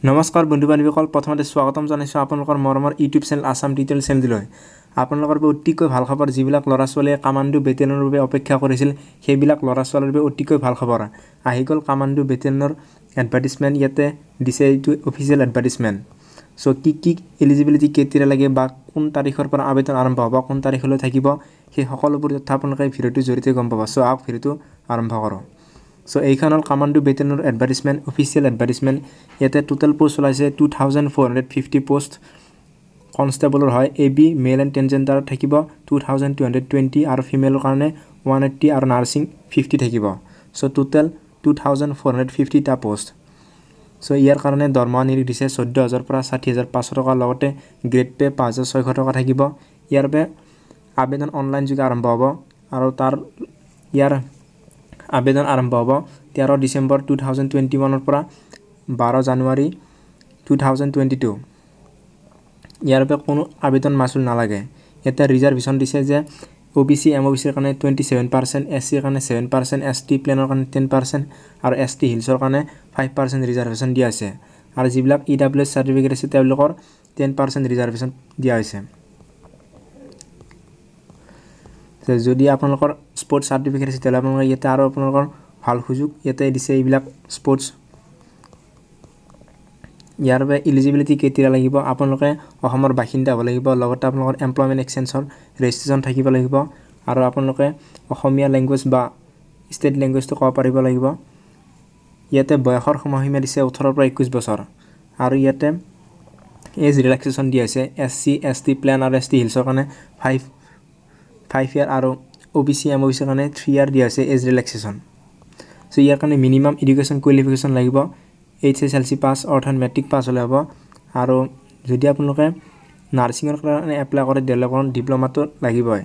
নমস্কাৰ বন্ধু বান্ধৱীসকল প্ৰথমতে স্বাগতম জনাইছোঁ আপোনালোকৰ মৰমৰ ইউটিউব চেনেল আসাম টিউটৰিয়েল চেনেললৈ। আপোনালোকৰ বাবে অতিকৈ ভাল খবৰ, যিবিলাক ল'ৰা ছোৱালীয়ে কামাণ্ডো বেটেলিয়নৰ বাবে অপেক্ষা কৰিছিল সেইবিলাক ল'ৰা ছোৱালীৰ বাবে অতিকৈ ভাল খবৰ। আহি গ'ল কামাণ্ডো বেটেলিয়নৰ এডভাৰ্টাইজমেণ্ট, ইয়াতে দিছে এইটো অফিচিয়েল এডভাৰ্টাইজমেণ্ট। চ' কি এলিজিবিলিটি কেতিয়া লাগে বা কোন তাৰিখৰ পৰা আবেদন আৰম্ভ হ'ব, কোন তাৰিখলৈ থাকিব, সেই সকলোবোৰ তথ্য আপোনালোকে ভিডিঅ'টোৰ জৰিয়তে গম পাব। চ' আহক ভিডিঅ'টো আৰম্ভ কৰোঁ। চ' এইখন হ'ল কামাণ্ডো বেটেলিয়নৰ এডভাৰ্টাইজমেণ্ট, অফিচিয়েল এডভাৰ্টাইজমেণ্ট। ইয়াতে টোটেল পোষ্ট ওলাইছে 2450 পোষ্ট কনষ্টেবলৰ হয়। AB মেল এণ্ড ট্ৰেন্সজেণ্ডাৰ থাকিব 2220 আৰু ফিমেলৰ কাৰণে 180 আৰু নাৰ্ছিং 50 থাকিব। চ' টোটেল 2450টা পোষ্ট। চ' ইয়াৰ কাৰণে দৰমহা নিৰিখ দিছে 14,000 পৰা 60,500 টকা, লগতে গ্ৰেড পে 5,600 টকা থাকিব। ইয়াৰ বাবে আবেদন অনলাইন যোগে আৰম্ভ হ'ব আৰু ইয়াৰ আবেদন আৰম্ভ হ'ব 13 ডিচেম্বৰ 2021 পৰা 12 জানুৱাৰী 2022। ইয়াৰ বাবে কোনো আবেদন মাচুল নালাগে। ইয়াতে ৰিজাৰ্ভেশ্যন দিছে যে OBC MOBCৰ কাৰণে 27%, SCৰ কাৰণে 7%, ST প্লেনৰ কাৰণে 10% আৰু ST হিলছৰ কাৰণে 5% ৰিজাৰ্ভেশ্যন দিয়া হৈছে। আৰু যিবিলাক EWS চাৰ্টিফিকেট আছে তেওঁলোকৰ 10% ৰিজাৰ্ভেশ্যন দিয়া হৈছে। যদি আপোনালোকৰ স্পৰ্টছ চাৰ্টিফিকেট আছে তেতিয়াহ'লে আপোনালোকৰ ইয়াতে আৰু আপোনালোকৰ ভাল সুযোগ ইয়াতে দিছে এইবিলাক স্পৰ্টছ। ইয়াৰ বাবে ইলিজিবিলিটি কেতিয়া লাগিব, আপোনালোকে অসমৰ বাসিন্দা হ'ব লাগিব, লগতে আপোনালোকৰ এমপ্লয়মেণ্ট এক্সচেঞ্জৰ ৰেজিষ্ট্ৰেশ্যন থাকিব লাগিব আৰু আপোনালোকে অসমীয়া লেংগুৱেজ বা ষ্টেট লেংগুৱেজটো ক'ব পাৰিব লাগিব। ইয়াতে বয়সৰ সময়সীমা দিছে 18 পৰা 21 বছৰ আৰু ইয়াতে এজ ৰিলেক্সেশ্যন দিয়া হৈছে। SC ST প্লেন আৰু ST হিলছৰ কাৰণে 5 ইয়াৰ আৰু OBC MOBCৰ কাৰণে 3 ইয়াৰ দিয়া হৈছে এজ ৰিলেক্সেশ্যন। চ' ইয়াৰ কাৰণে মিনিমাম এডুকেশ্যন কোৱালিফিকেশ্যন লাগিব, HSLC পাছ অৰ্থাৎ মেট্ৰিক পাছ হ'লে হ'ব। আৰু যদি আপোনালোকে নাৰ্ছিঙৰ কাৰণে এপ্লাই কৰে তেতিয়াহ'লে অকণ ডিপ্ল'মাটো লাগিবই।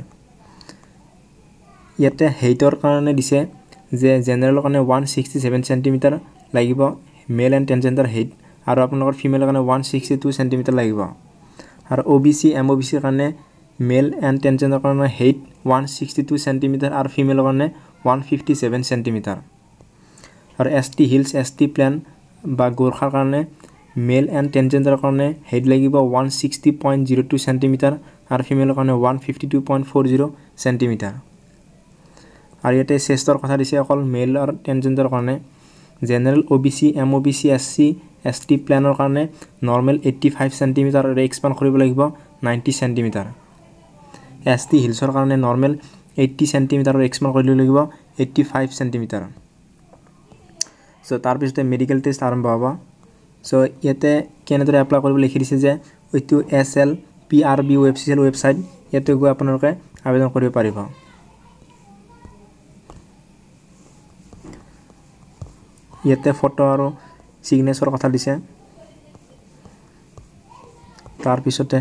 ইয়াতে হাইটৰ কাৰণে দিছে যে জেনেৰেলৰ কাৰণে 167 চেণ্টিমিটাৰ লাগিব মেল এণ্ড ট্ৰেন্সজেণ্ডাৰ হাইট, আৰু আপোনালোকৰ ফিমেলৰ কাৰণে 162 চেণ্টিমিটাৰ লাগিব। আৰু OBC MOBCৰ কাৰণে মেল এণ্ড ট্ৰেন্সজেণ্ডাৰ কাৰণে হাইট 162 চেণ্টিমিটাৰ আৰু ফিমেলৰ কাৰণে 157 চেণ্টিমিটাৰ। আৰু ST হিলছ ST প্লেন বা গোৰ্খাৰ কাৰণে মেল এণ্ড ট্ৰেন্সজেণ্ডাৰৰ কাৰণে হাইট লাগিব 160.02 চেণ্টিমিটাৰ আৰু ফিমেলৰ কাৰণে 152.40 চেণ্টিমিটাৰ। আৰু ইয়াতে চেষ্টৰ কথা দিছে অকল মেল আৰু ট্ৰেন্সজেণ্ডাৰৰ কাৰণে। General OBC MOBC SC ST প্লেনৰ কাৰণে নৰ্মেল 85 চেণ্টিমিটাৰ আৰু এক্সপাণ্ড কৰিব লাগিব 90 চেণ্টিমিটাৰ। ST হিলছৰ কাৰণে নৰ্মেল 80 চেণ্টিমিটাৰ আৰু এক্সপাণ্ড কৰিব লাগিব 85 চেণ্টিমিটাৰ। চ' তাৰপিছতে মেডিকেল টেষ্ট আৰম্ভ হ'ব। চ' ইয়াতে কেনেদৰে এপ্লাই কৰিব লিখি দিছে যে এইটো SLPRB অফিচিয়েল ৱেবছাইট, ইয়াতে গৈ আপোনালোকে আবেদন কৰিব পাৰিব। ইয়াতে ফটো আৰু ছিগনেচাৰ কথা দিছে। তাৰপিছতে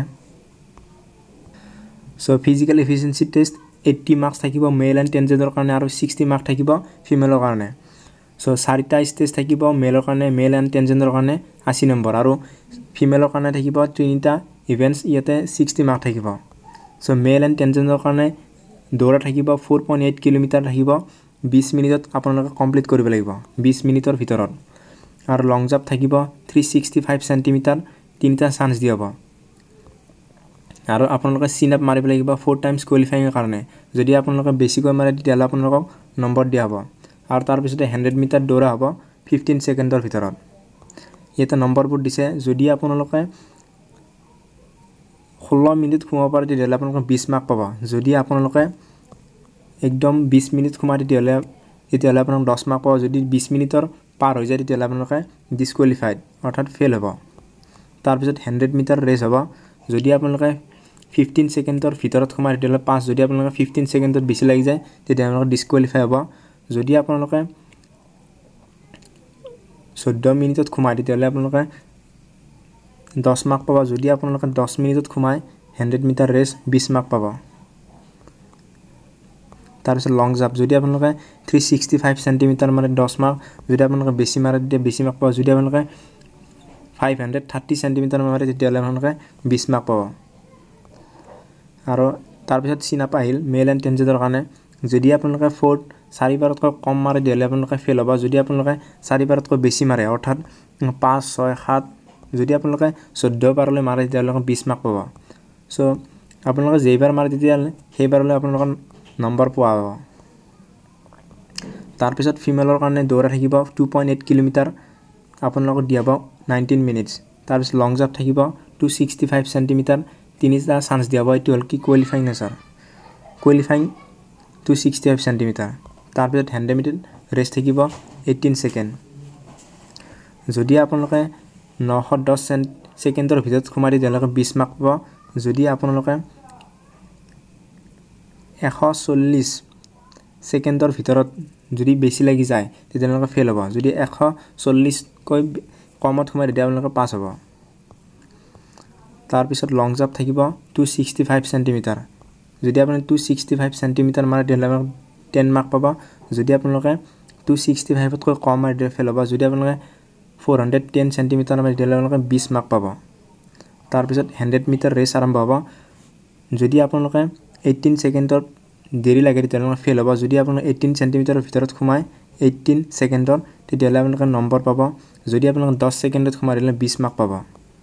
so' physical efficiency test 80 marks থাকিব মেল এণ্ড ট্ৰেন্সজেণ্ডাৰৰ কাৰণে আৰু 60 মাৰ্কছ থাকিব ফিমেলৰ কাৰণে। চ' 4টা ষ্টেজ থাকিব মেলৰ কাৰণে, মেল এণ্ড ট্ৰেন্সজেণ্ডাৰৰ কাৰণে 80 নম্বৰ আৰু ফিমেলৰ কাৰণে থাকিব 3টা ইভেণ্টছ, ইয়াতে 60 মাৰ্ক থাকিব। চ' মেল এণ্ড ট্ৰেন্সজেণ্ডাৰৰ কাৰণে দৌৰা থাকিব 4.8 কিলোমিটাৰ থাকিব, 20 মিনিটত আপোনালোকে কমপ্লিট কৰিব লাগিব, 20 মিনিটৰ ভিতৰত। আৰু লং জাম্প থাকিব 365 চেণ্টিমিটাৰ, 3টা চান্স দিয়া হ'ব। আৰু আপোনালোকে চিন আপ মাৰিব লাগিব 4 টাইমছ কোৱালিফাইঙৰ কাৰণে। যদি আপোনালোকে বেছিকৈ মাৰে তেতিয়াহ'লে আপোনালোকক নম্বৰ দিয়া হ'ব। আৰু তাৰপিছতে 100 মিটাৰ দৌৰা হ'ব 15 ছেকেণ্ডৰ ভিতৰত। ইয়াতে নম্বৰবোৰ দিছে। যদি আপোনালোকে 16 মিনিট সোমাব পাৰে তেতিয়াহ'লে আপোনালোকে 20 মাৰ্ক পাব। যদি আপোনালোকে একদম 20 মিনিট সোমাই তেতিয়াহ'লে আপোনালোকে 10 মাৰ্ক পাব। যদি 20 মিনিটৰ পাৰ হৈ যায় তেতিয়াহ'লে আপোনালোকে ডিছকুৱালিফাইড অৰ্থাৎ ফেইল হ'ব। তাৰপিছত 100 মিটাৰ ৰেচ হ'ব। যদি আপোনালোকে 15 ছেকেণ্ডৰ ভিতৰত সোমাই তেতিয়াহ'লে পাছ, যদি আপোনালোকে 15 ছেকেণ্ডত বেছি লাগি যায় তেতিয়া আপোনালোকে ডিছকুৱালিফাই হ'ব। যদি আপোনালোকে 14 মিনিটত সোমায় তেতিয়াহ'লে আপোনালোকে 10 মাৰ্ক পাব। যদি আপোনালোকে 10 মিনিটত সোমায় 100 মিটাৰ ৰেচ 20 মাৰ্ক পাব। তাৰপিছত লং জাম্প, যদি আপোনালোকে 365 চেণ্টিমিটাৰ মাৰে 10 মাৰ্ক, যদি আপোনালোকে বেছি মাৰে তেতিয়া বেছি মাৰ্ক পাব। যদি আপোনালোকে 530 চেণ্টিমিটাৰ মাৰে তেতিয়াহ'লে আপোনালোকে 20 মাৰ্ক পাব। আৰু তাৰপিছত চিন আপ আহিল মেল এণ্ড ট্ৰেন্সজেণ্ডাৰৰ কাৰণে। যদি আপোনালোকে 4 বাৰতকৈ কম মাৰে তেতিয়াহ'লে আপোনালোকে ফেইল হ'ব। যদি আপোনালোকে 4 বাৰতকৈ বেছি মাৰে অৰ্থাৎ 5, 6, 7 যদি আপোনালোকে 14 বাৰলৈ মাৰে তেতিয়াহ'লে 20 মাৰ্ক পাব সো আপোনালোকে যেইবাৰ মাৰে তেতিয়াহ'লে সেইবাৰলৈ আপোনালোকৰ নম্বৰ পোৱা হ'ব তাৰ পিছত ফিমেলৰ কাৰণে দৌৰা থাকিব 2.8 কিলোমিটাৰ আপোনালোকক দিয়াব 19 মিনিটস তাৰ পিছত লং জাম্প থাকিব 265 সেন্টিমিটাৰ তিনিটা চান্স দিয়াব এটো হল কি কোৱালিফাইং আছাৰ কোৱালিফাইং 265 সেন্টিমিটাৰ তাৰ পিছত 100 মিটাৰ ৰেস থাকিব 18 সেকেন্ড যদি আপোনালোকে 910 সেকেন্ডৰ ভিতৰত খুমাৰি দিলেকে 20 মাৰ্ক পাব যদি আপোনালোকে 140 সেকেন্ডৰ ভিতৰত যদি বেছি লাগি যায় তেতিয়ালৈকে ফেল হ'ব যদি 140 কৈ কমত খুমাৰি দিয়া আপোনালোকে পাস হ'ব তাৰ পিছত লং জাম্প থাকিব 265 সেন্টিমিটাৰ যদি আপুনি 265 সেন্টিমিটাৰ মাৰে তেতিয়ালৈকে 10 মাৰ্ক পাব যদি আপোনালোকে 265 তকৈ কম মাৰি দিয়া ফেল হ'ব যদি আপোনালোকে 410 সেন্টিমিটাৰ মাৰি তেতিয়ালৈকে 20 মাৰ্ক পাব তাৰ পিছত 100 মিটাৰ ৰেস আৰম্ভ হ'ব যদি আপোনালোকে 18 সেকেন্ডৰ দেৰি লাগে তেতিয়ালৈকে ফেল হ'ব যদি আপোনালোকে 18 সেন্টিমিটাৰৰ ভিতৰত খুমাই 18 সেকেন্ডৰ তেতিয়ালৈ আপোনালোকে নম্বৰ পাব যদি আপোনালোকে 10 সেকেন্ডত খুমাৰিলে 20 মাৰ্ক পাব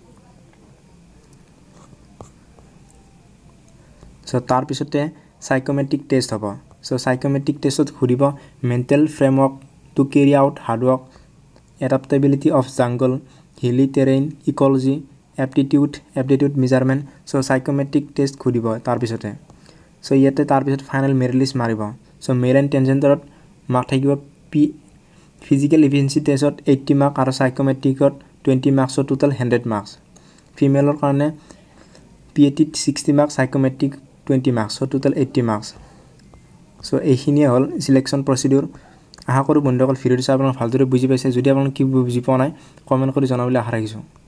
সো তাৰ পিছতে সাইকোমেট্ৰিক টেষ্ট হ'ব সো সাইকোমেট্ৰিক টেষ্টত ঘুৰিব mental framework to carry out hard work adaptability of jungle hilly terrain ecology aptitude measurement so psychometric test ঘুৰিব তাৰ পিছতে সো ইয়াতে তাৰ পিছত ফাইনাল মেৰিট লিষ্ট মাৰিব সো মেল এণ্ড টেনজেন্টৰত মাৰ্ক থাকিব ফিজিক্যাল এফিচিয়েন্সি টেষ্টত 80 মাৰ্ক আৰু সাইকোমেট্ৰিকত 20 মাৰ্কছ টোটাল 100 মাৰ্কছ ফিমেলৰ কাৰণে পিএটিত 60 marks psychometric 20 marks total 80 marks so এইখিনিয়ে হ'ল সিলেকশন প্ৰসিডিউৰ আশা কৰোঁ বন্ধুসকল ভিডিঅ'টো চাই আপোনালোকে ভালদৰে বুজি পাইছে যদি আপোনালোকে কি বুজি পোৱা নাই কমেন্ট কৰি জনাবলৈ আশা ৰাখিছোঁ